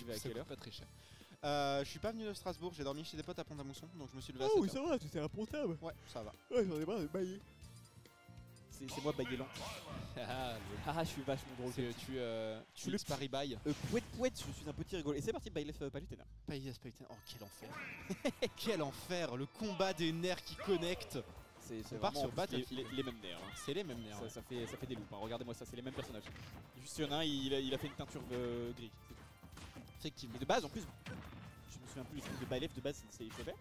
arrivé à quelle heure? Pas très cher. Je suis pas venu de Strasbourg, j'ai dormi chez des potes à Pont-à-Mousson, donc je me suis levé à 7 Oh oui, heures. ça va, tout est impontable. Ouais, ça va. Ouais, j'en ai marre de bailler. C'est moi bailler lent. Ah, Ah, je suis vachement drôle. tu le Paris bail. Pouette pouette, je suis un petit rigolo. Et c'est parti, Bailef Palutena. Oh, quel enfer. Quel enfer, le combat des nerfs qui connectent. C'est part sur vraiment Battlefield. les mêmes nerfs. Hein. C'est les mêmes nerfs. Ça fait des loups. Hein. Regardez-moi ça, c'est les mêmes personnages. Juste il y en a un, il a fait une teinture gris. Effectivement. Mais de base, en plus, je me souviens plus, le skin de Bailef de base, c'est Chauvet.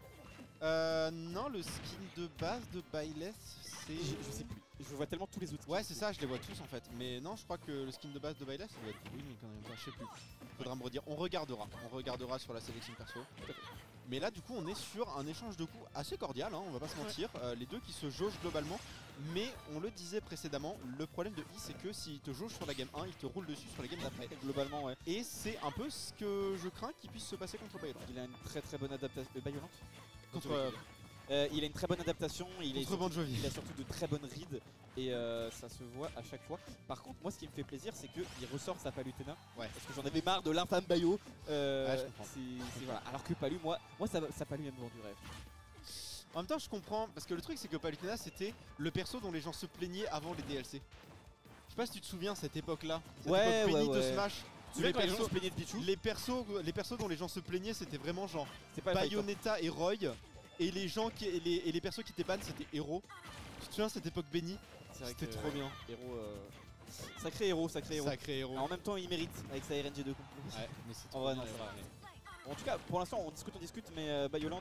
Non, le skin de base de Bailef, c'est... Je sais plus. Je vois tellement tous les autres. Ouais, c'est ça, je les vois tous en fait. Mais non, je crois que le skin de base de Bailef, ça doit être unique quand même. Je sais plus. Faudra me redire. On regardera sur la sélection perso. Mais là, du coup, on est sur un échange de coups assez cordial, hein, on va pas se mentir. Les deux qui se jaugent globalement. Mais on le disait précédemment, le problème de I, c'est que s'il te jauge sur la game 1, il te roule dessus sur la game d'après. Globalement, ouais. Et c'est un peu ce que je crains qu'il puisse se passer contre Bayolant. Il a une très bonne adaptation. Bayolant Contre il a une très bonne adaptation, il a surtout de très bonnes rides et ça se voit à chaque fois. Par contre, moi ce qui me fait plaisir, c'est qu'il ressort sa Palutena. Ouais. Parce que j'en avais marre de l'infâme Bayo. Ouais, je comprends. Voilà. Alors que Palu, moi ça Palu vient me vendre du rêve. En même temps, je comprends, parce que le truc c'est que Palutena c'était le perso dont les gens se plaignaient avant les DLC. Je sais pas si tu te souviens cette époque-là. Cette époque bénie de Smash. Les gens se plaignaient de Pichu. Les persos dont les gens se plaignaient, c'était vraiment genre pas Bayonetta et Roy. Et les gens et les persos qui étaient ban, c'était Héros. Tu te souviens cette époque bénie? C'était trop bien. Héros, sacré héros. Sacré héros. En même temps, il mérite avec sa RNG2. Ouais, mais c'est en vrai, non, c'est vrai. En tout cas, pour l'instant, on discute, mais Bayolant.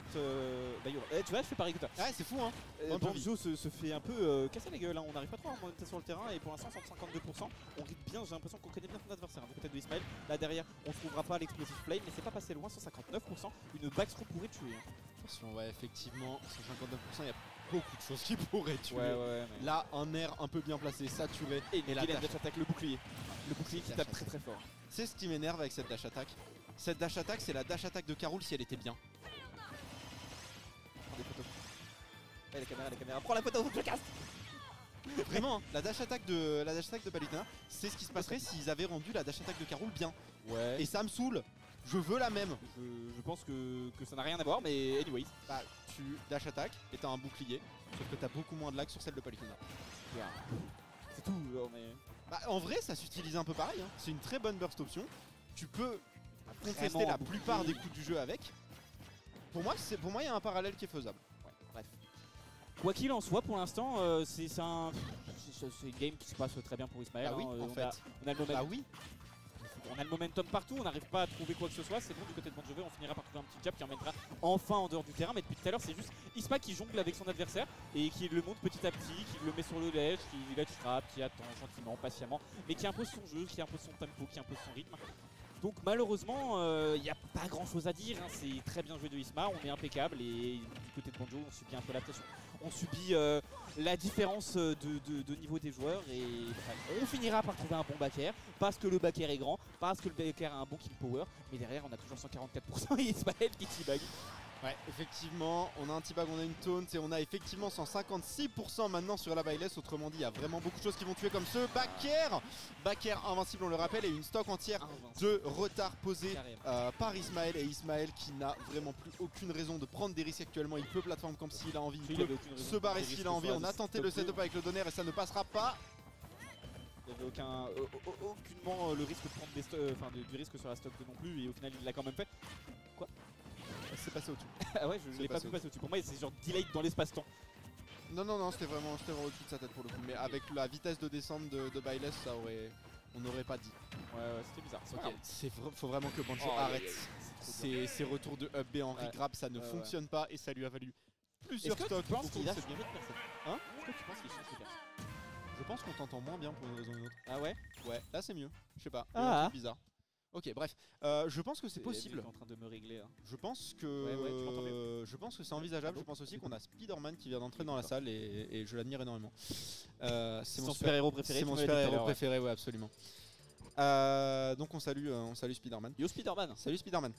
Tu vois, je fais pareil que toi. Ouais, c'est fou, hein. Banjo se fait un peu casser la gueule, hein. On n'arrive pas trop à monter sur le terrain et pour l'instant, 152%. On ride bien, j'ai l'impression qu'on connaît bien son adversaire. Du côté de Ismaël, là derrière, on ne trouvera pas l'explosive flame, mais c'est pas passé loin, 159%. Une backthrow pourrait tuer. Hein. Attention, ouais, effectivement, 159%, il y a beaucoup de choses qui pourraient tuer. Ouais, mais... Là, un air un peu bien placé, ça tuerait. Et la dash attack, le bouclier. Le bouclier qui tape très fort. C'est ce qui m'énerve avec cette dash attack. Cette dash attack, c'est la dash attack de Carol si elle était bien. Prends des photos. Ouais, la caméra, prends la photo, je casse. Vraiment, hein, la dash attack de Palutena, c'est ce qui se passerait s'ils avaient rendu la dash attack de Carol bien. Ouais. Et ça me saoule. Je veux la même. Je pense que ça n'a rien à voir, mais anyways. Bah, tu dash attack et t'as un bouclier, sauf que t'as beaucoup moins de lag sur celle de Palutena. Yeah. C'est tout, mais... Bah, en vrai, ça s'utilise un peu pareil. Hein. C'est une très bonne burst option. Tu peux contester la plupart des coups du jeu avec. Pour moi, il y a un parallèle qui est faisable. Ouais, bref. Quoi qu'il en soit, pour l'instant, c'est une game qui se passe très bien pour Ismaël. Bah oui, hein. en fait. On a le momentum. Bah oui. On a le momentum partout, on n'arrive pas à trouver quoi que ce soit. C'est bon, du côté de Banjovet, on finira par trouver un petit jab qui emmènera enfin en dehors du terrain. Mais depuis tout à l'heure, c'est juste Isma qui jongle avec son adversaire et qui le monte petit à petit, qui le met sur le ledge, qui ledge trap, qui attend gentiment, patiemment, mais qui impose son jeu, qui impose son tempo, qui impose son rythme. Donc malheureusement, il n'y a pas grand chose à dire, hein. C'est très bien joué de Isma, on est impeccable et du côté de Banjo, on subit un peu la pression. On subit la différence de niveau des joueurs et on finira par trouver un bon backer parce que le backer est grand, parce que le backer a un bon kill power, mais derrière on a toujours 144% et Ismaël qui teabag. Ouais, effectivement, on a un T-bag, on a une taunt et on a effectivement 156% maintenant sur la Bayless. Autrement dit, il y a vraiment beaucoup de choses qui vont tuer comme ce backer invincible, on le rappelle, et une stock entière de retard posé par Ismaël. Et Ismaël qui n'a vraiment plus aucune raison de prendre des risques actuellement. Il peut plateforme comme s'il a envie, il peut se barrer s'il a envie. On a tenté le setup avec le donner et ça ne passera pas. Il n'y avait aucunement le risque de prendre du risque sur la stock non plus et au final il l'a quand même fait. Quoi? C'est passé au-dessus. Ah ouais, je l'ai pas vu passer au-dessus. Pour moi, c'est genre delay dans l'espace-temps. Non, c'était vraiment au-dessus de sa tête pour le coup. Mais avec la vitesse de descente de Bayless, on n'aurait pas dit. Ouais, c'était bizarre. Ok, faut vraiment que Banjo arrête. Ces retours de up B en re-grab, ça ne fonctionne pas et ça lui a valu plusieurs stocks. Est-ce que tu penses qu'il a changé de personne? Hein? Est-ce que tu penses qu'il change de personne? Je pense qu'on t'entend moins bien pour une raison ou une autre. Ah ouais? Ouais, là c'est mieux. Je sais pas. C'est bizarre. Ok, bref, je pense que c'est possible. En train de me régler. Hein. Je pense que c'est envisageable. Je pense aussi qu'on a Spider-Man qui vient d'entrer dans la salle et je l'admire énormément. C'est mon super-héros préféré. C'est mon super-héros préféré, ouais, absolument. Donc on salue Spider-Man. Yo Spider-Man. Salut Spider-Man.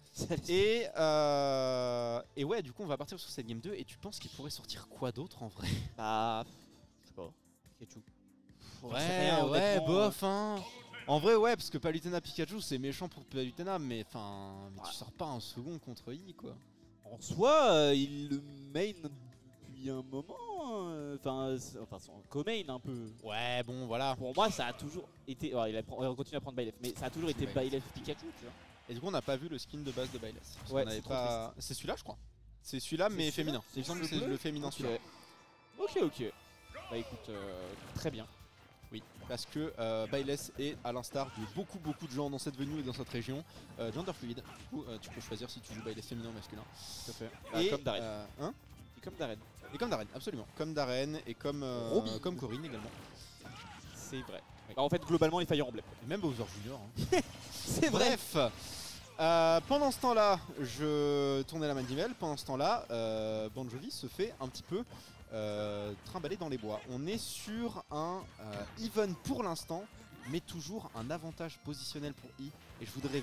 Et ouais, du coup on va partir sur cette game 2 et tu penses qu'il pourrait sortir quoi d'autre en vrai? Bah, je sais pas. Ketchup. Ouais, bof hein. En vrai, ouais, parce que Palutena Pikachu, c'est méchant pour Palutena, mais enfin, tu sors pas un second contre I, quoi. En soi, il le main depuis un moment. Enfin, son co-main un peu. Ouais, bon, voilà. Pour moi, ça a toujours été. Alors, il continue à prendre Byleth, mais ça a toujours été Byleth Pikachu, tu vois. Et du coup, on n'a pas vu le skin de base de Byleth. Ouais, c'est celui-là, je crois. C'est celui-là, mais féminin. Il me semble que c'est le féminin, celui-là. Ok. Bah écoute, très bien. Oui, parce que Byleth est, à l'instar de beaucoup de gens dans cette venue et dans cette région, gender fluide. Du coup, tu peux choisir si tu joues Byleth féminin ou masculin. Tout à fait. Et comme Darren. Hein, et comme Darren. Et comme Darren, absolument. Comme Darren et comme Corinne également. C'est vrai. Alors, en fait, globalement, les Fire Emblem. Et même Bowser Junior. Hein. C'est vrai. Bref, pendant ce temps-là, je tournais la manivelle. Pendant ce temps-là, Bon Jovi se fait un petit peu trimballer dans les bois. On est sur un even pour l'instant, mais toujours un avantage positionnel pour I. Et je voudrais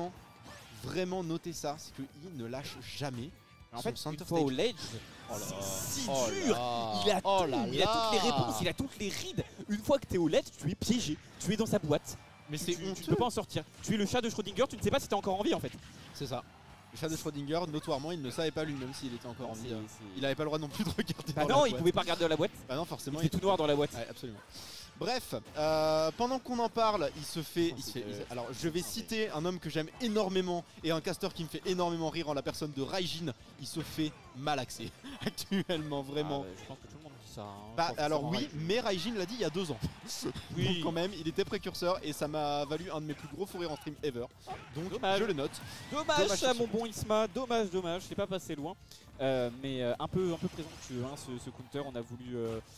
vraiment noter ça, c'est que I ne lâche jamais. En fait, une fois au ledge, c'est si dur. Il a toutes les réponses, il a toutes les rides. Une fois que t'es au ledge, tu es piégé, tu es dans sa boîte. Mais c'est honteux. Tu peux pas en sortir. Tu es le chat de Schrödinger, tu ne sais pas si t'es encore en vie en fait. C'est ça. Le chat de Schrödinger, notoirement, il ne savait pas lui-même s'il était encore en vie. Il avait pas le droit non plus de regarder bah dans non, la il boîte. pouvait pas regarder dans la boîte. Bah non, forcément. Il était tout noir dans la boîte. Ouais, absolument. Bref, pendant qu'on en parle, il se fait. Alors, je vais citer un homme que j'aime énormément et un caster qui me fait énormément rire en la personne de Raijin. Il se fait malaxer actuellement, vraiment. Je pense que tout le monde dit ça. Hein. Bah, alors oui, mais Raijin l'a dit il y a 2 ans. Oui. Donc quand même, il était précurseur et ça m'a valu un de mes plus gros fous rires en stream ever. Donc dommage. je le note. Dommage à mon bon Isma, dommage, c'est pas passé loin. Mais un peu présomptueux hein, ce counter, on a voulu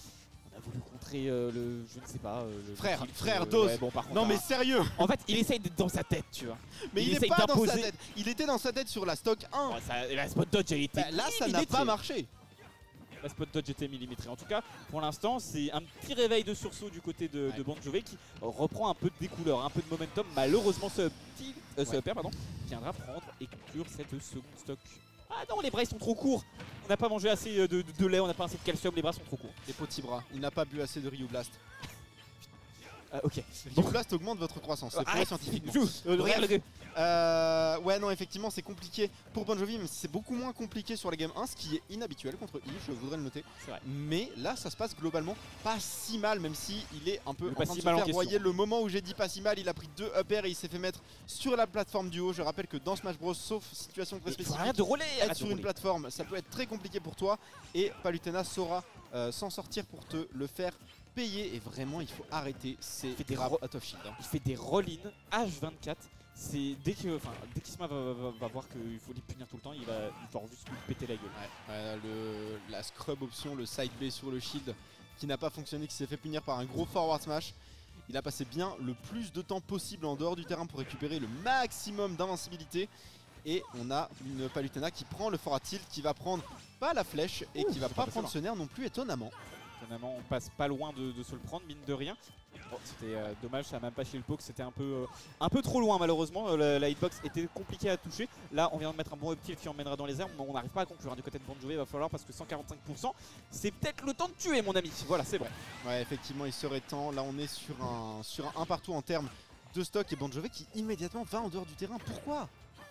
contrer le, je ne sais pas, frère Dose. Ouais, bon, par contre, non mais sérieux. En fait, il essaye d'être dans sa tête, tu vois. Mais il est pas dans sa tête. Il était dans sa tête sur la stock 1. Ouais, la spot dodge, elle était là, ça n'a pas marché. La spot dodge était millimétrée. En tout cas, pour l'instant, c'est un petit réveil de sursaut du côté de Bon Jovi qui reprend un peu de découleur, un peu de momentum. Malheureusement, ce upper viendra prendre et conclure cette seconde stock. Ah non, les bras sont trop courts. On n'a pas mangé assez de lait, on n'a pas assez de calcium, les bras sont trop courts. Les petits bras, il n'a pas bu assez de Ryu Blast. Ok. Ryu Blast augmente votre croissance, c'est prouvé scientifiquement. Ouais non, effectivement c'est compliqué pour Bon Jovi, mais c'est beaucoup moins compliqué sur la game 1, ce qui est inhabituel contre I, je voudrais le noter. Mais là ça se passe globalement pas si mal, même si il est un peu en train de se faire broyer. Le moment où j'ai dit pas si mal, il a pris 2 uppers et il s'est fait mettre sur la plateforme du haut. Je rappelle que dans Smash Bros, sauf situation très spécifique, être sur une plateforme ça peut être très compliqué pour toi, et Palutena saura s'en sortir pour te le faire payer. Et vraiment il faut arrêter ces grabs out of shield. Il fait des roll-in H24. C'est dès qu'Isma va voir qu'il faut les punir tout le temps, il va juste lui péter la gueule. La scrub option, le side B sur le shield qui n'a pas fonctionné, qui s'est fait punir par un gros forward smash. Il a passé bien le plus de temps possible en dehors du terrain pour récupérer le maximum d'invincibilité. Et on a une Palutena qui prend le forward tilt, qui va prendre pas la flèche et qui va pas prendre ce nerf non plus, étonnamment. On passe pas loin de se le prendre, mine de rien. Oh, c'était dommage, ça n'a même pas chez le poke, c'était un peu trop loin malheureusement. La hitbox était compliquée à toucher. Là, on vient de mettre un bon up tilt qui emmènera dans les airs, mais on n'arrive pas à conclure. Du côté de Bon Jovi, il va falloir, parce que 145%, c'est peut-être le temps de tuer, mon ami. Voilà, c'est bon. Ouais, effectivement, il serait temps. Là, on est sur un partout en termes de stock, et Bon Jovi qui immédiatement va en dehors du terrain. Pourquoi ?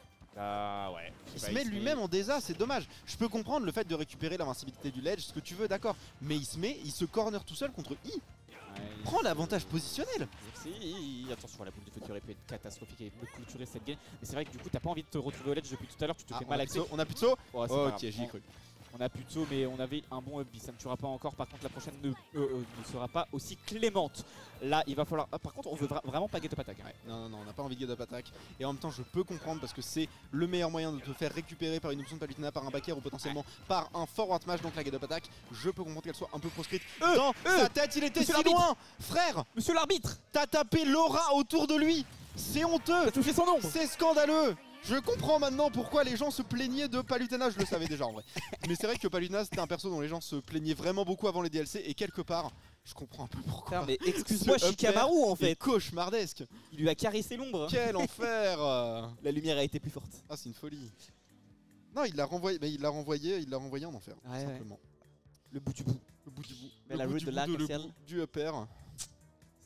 Ouais. Il se met lui-même en désas, c'est dommage. Je peux comprendre le fait de récupérer l'invincibilité du ledge, ce que tu veux, d'accord. Mais il se corner tout seul contre I. Prends l'avantage positionnel. Attention, la boule de feu qui aurait pu être catastrophique et me clôturer cette game. Mais c'est vrai que du coup, t'as pas envie de te retrouver au ledge depuis tout à l'heure, tu te fais mal axer. On a plus de saut. Ok, j'y ai cru. On a plus de saut, mais on avait un bon up B. Ça ne tuera pas encore. Par contre, la prochaine ne sera pas aussi clémente. Là, il va falloir. Par contre, on veut vraiment pas get up attack. Ouais. Non, on n'a pas envie de get up attack. Et en même temps, je peux comprendre parce que c'est le meilleur moyen de te faire récupérer par une option de Palutena, par un back air ou potentiellement par un forward smash. Donc la get up attack, je peux comprendre qu'elle soit un peu proscrite. Dans sa tête, il était si loin. Frère, monsieur l'arbitre, t'as tapé l'aura autour de lui. C'est honteux. T'as touché son ombre. C'est scandaleux. Je comprends maintenant pourquoi les gens se plaignaient de Palutena, je le savais déjà en vrai. Mais c'est vrai que Palutena c'était un perso dont les gens se plaignaient vraiment beaucoup avant les DLC, et quelque part, je comprends un peu pourquoi. Putain, mais excuse-moi, Shikamaru en fait. Cauchemardesque. Il lui a caressé l'ombre. Quel enfer. La lumière a été plus forte. Ah, c'est une folie. Non, il l'a renvoyé, mais il l'a renvoyé en enfer, simplement. Le bout du bout. Le bout du bout. Mais la route de du upper.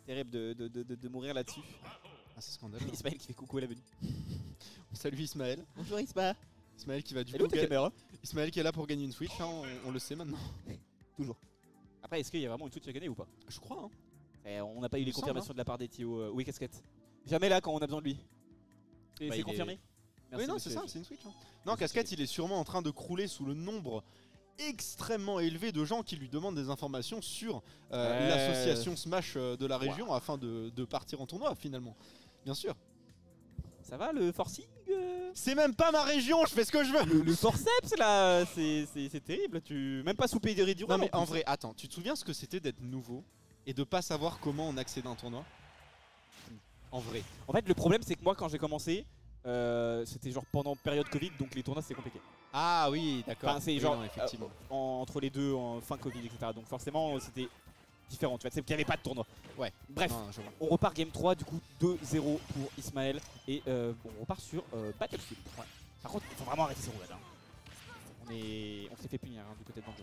Terrible de mourir là-dessus. Ah, c'est scandaleux. Ismaël qui fait coucou à la venue. On salue Ismaël. Bonjour Isma. Ismaël qui va du Elle est où coup. ta caméra? Ismaël qui est là pour gagner une Switch, hein, on le sait maintenant. Toujours. Après, est-ce qu'il y a vraiment une Switch à gagner ou pas? Je crois, hein. On n'a pas eu les semble, confirmations de la part des TO. Oui, casquette. Jamais là quand on a besoin de lui. Bah, C'est il confirmé? est- Merci, Oui, non, monsieur c'est ça, LG. c'est une Switch. Hein. Non, Casquette, il est sûrement en train de crouler sous le nombre extrêmement élevé de gens qui lui demandent des informations sur Ouais. l'association Smash de la région afin de partir en tournoi finalement. Bien sûr. Ça va le forcing C'est même pas ma région, je fais ce que je veux. le forceps là, c'est terrible. Même pas sous Pédéridion. Non mais en vrai, attends, tu te souviens ce que c'était d'être nouveau et de pas savoir comment on accède à un tournoi? En vrai. En fait, le problème c'est que moi quand j'ai commencé, c'était genre pendant période Covid, donc les tournois c'était compliqué. Ah oui, d'accord. Enfin, c'est Oui, genre non, effectivement. entre les deux, en fin Covid, etc. Donc forcément c'était différent. Tu vois, c'est qu'il n'y avait pas de tournoi. Ouais. Bref, Non, je vois. on repart game 3, du coup 2-0 pour Ismaël. Et on repart sur Battlefield. Ouais. Par contre, il faut vraiment arrêter ces roulades. Hein. On s'est fait punir hein, du côté de Banjo.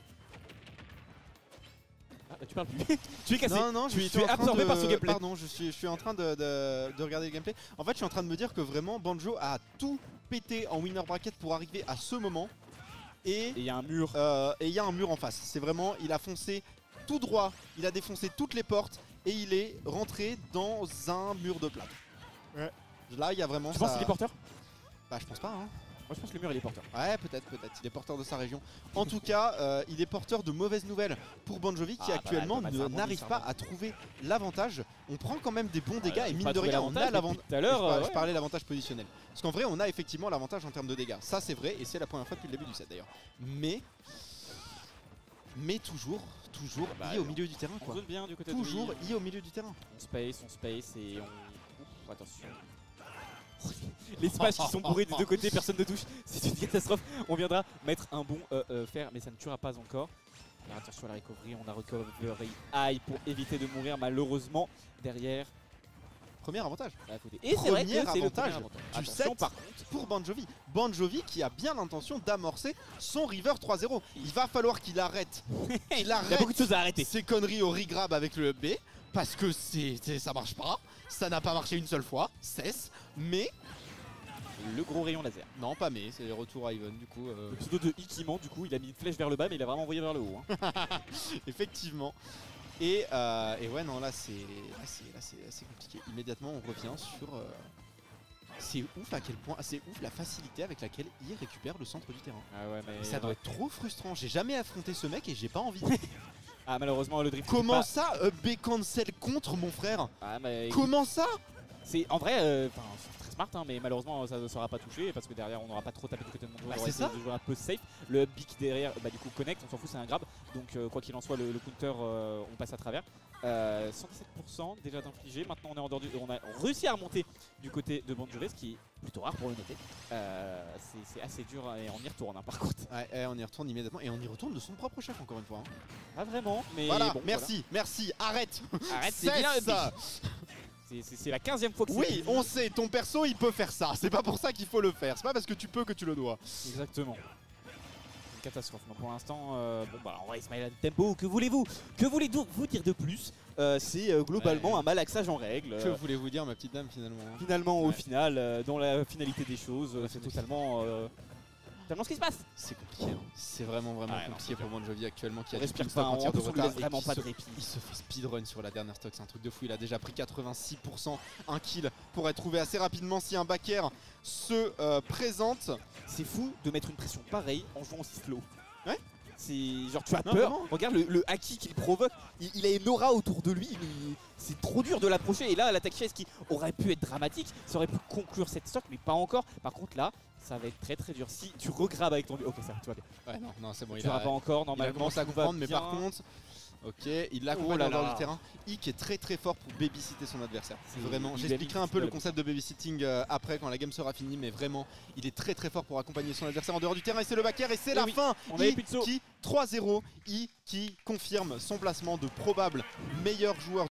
Ah, tu parles plus. Tu es cassé. Non, tu je es suis en train absorbé de- par ce gameplay. Pardon, je suis en train de regarder le gameplay. En fait, je suis en train de me dire que vraiment Banjo a tout pété en winner bracket pour arriver à ce moment. Et Et il y a un mur. il y a un mur en face. C'est vraiment, il a foncé tout droit, il a défoncé toutes les portes et il est rentré dans un mur de plate. Ouais. Là, il y a vraiment Tu ça. penses qu'il est porteur? Bah, je pense pas. Hein. Moi je pense que le mur il est porteur. Ouais, peut-être. Il est porteur de sa région. En tout cas, il est porteur de mauvaises nouvelles pour Bonjovi qui Ah, actuellement bah, ça n'arrive rebondit, pas à trouver l'avantage. On prend quand même des bons dégâts Ouais, et on mine va de trouver rien, on a l'avantage, l'avantage. depuis tout à l'heure, Je ouais. parlais l'avantage positionnel. Parce qu'en vrai, on a effectivement l'avantage en termes de dégâts. Ça, c'est vrai et c'est la première fois depuis le début du set d'ailleurs. Mais toujours Bah, I au milieu du terrain On quoi. zone bien du côté Toujours de lui. I au milieu du terrain. On space et on... Ouf, attention. Les smash qui sont bourrés des deux côtés, personne ne touche. C'est une catastrophe. On viendra mettre un bon fer, mais ça ne tuera pas encore. Alors attention à la recovery, on a recovery high pour éviter de mourir malheureusement derrière. Premier avantage À côté. Et c'est vrai que Premier c'est le avantage premier avantage. du Attention set par contre. pour Banjovi. Banjovi qui a bien l'intention d'amorcer son river 3-0. Il va falloir qu'il arrête. Il Il y a arrête beaucoup de choses à arrêter. ces conneries au regrab avec le B parce que ça marche pas. Ça n'a pas marché une seule fois. Cesse. Mais Le gros rayon laser. non, pas mais. C'est les retours à Ivan du coup. Le pseudo de Ikiman du coup, il a mis une flèche vers le bas mais il a vraiment envoyé vers le haut. Hein. Effectivement. Et ouais, non, là c'est compliqué. Immédiatement, on revient sur. C'est ouf à quel point. C'est ouf la facilité avec laquelle il récupère le centre du terrain. Ah ouais mais... Ça doit être trop frustrant. J'ai jamais affronté ce mec et j'ai pas envie. Ah malheureusement le drift. Comment pas... ça, B cancel contre mon frère? Ah mais... Comment ça? C'est en vrai, c'est très smart, hein, mais malheureusement ça ne sera pas touché parce que derrière on n'aura pas trop tapé du côté de mon joueur. Bah, On va c'est essayer ça. de jouer un peu safe. Le up B qui derrière, bah, du coup connect, on s'en fout, c'est un grab. Donc quoi qu'il en soit, le counter, on passe à travers. 117% déjà d'infligé. Maintenant on est en dehors on a réussi à remonter du côté de Banjovi, ce qui est plutôt rare pour le noter. C'est assez dur et on y retourne hein, par contre. Ouais, on y retourne immédiatement et on y retourne de son propre chef encore une fois. Hein. Pas vraiment, mais Voilà, bon, merci, arrête. voilà. Arrête, c'est Cesse bien ça. C'est la 15e fois que c'est Oui, on sait, ton perso il peut faire ça. C'est pas pour ça qu'il faut le faire. C'est pas parce que tu peux que tu le dois. Exactement. Une catastrophe. Donc pour l'instant, bon bah on va Ismaël à tempo. Que voulez-vous? Que voulez-vous vous dire de plus? C'est globalement Ouais. un malaxage en règle. Que voulez-vous dire, ma petite dame, finalement? Finalement, au Ouais. final, dans la finalité des choses, c'est totalement ce qui se passe. C'est compliqué. Hein. C'est vraiment Ouais, non, compliqué c'est pour Banjovi actuellement qui On a du respire stock pas, en tir en de plus on lui retard laisse vraiment et qui pas de se- répit. il se fait speedrun sur la dernière stock. C'est un truc de fou. Il a déjà pris 86%. Un kill pour être trouvé assez rapidement si un backer se présente. C'est fou de mettre une pression pareille en jouant aussi slow. Ouais. C'est genre tu as Non, peur. vraiment. Regarde le haki qu'il provoque. Il a une aura autour de lui. Mais c'est trop dur de l'approcher. Et là, l'attaque chaise qui aurait pu être dramatique, ça aurait pu conclure cette stock, mais pas encore. Par contre, là, ça va être très très dur. Si tu regrabes avec ton. Ok, ça, tu vas bien. Ouais, non, c'est bon. Tu Il n'auras pas encore. il a Normalement, commencé à tout va comprendre, mais bien. par contre. Ok, il l'a Oh complètement là dans là. le terrain. Ick est très fort pour babysitter son adversaire. C'est- Vraiment, il j'expliquerai babysit un peu le le- concept de babysitting après quand la game sera finie, mais vraiment, il est très fort pour accompagner son adversaire en dehors du terrain et c'est le backer et c'est Et la oui, fin. on avait I plus de saut. qui 3-0, I qui confirme son placement de probable meilleur joueur